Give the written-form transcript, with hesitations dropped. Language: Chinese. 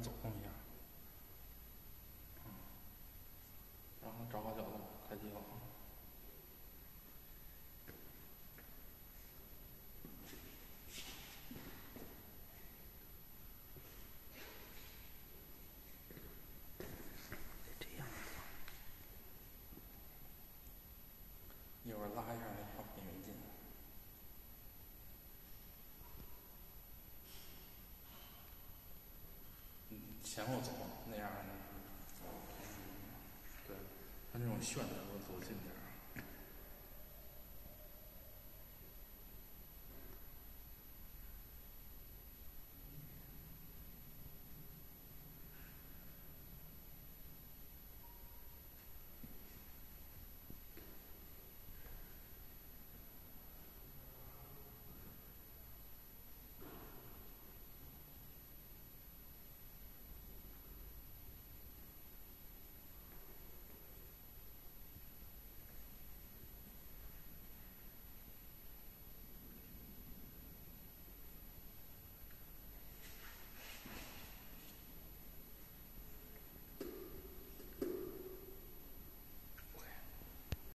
走动一下，然后找好角度，开机了。一会儿拉一下那画面元件，前后走那样，对，它这种旋的我走近点儿。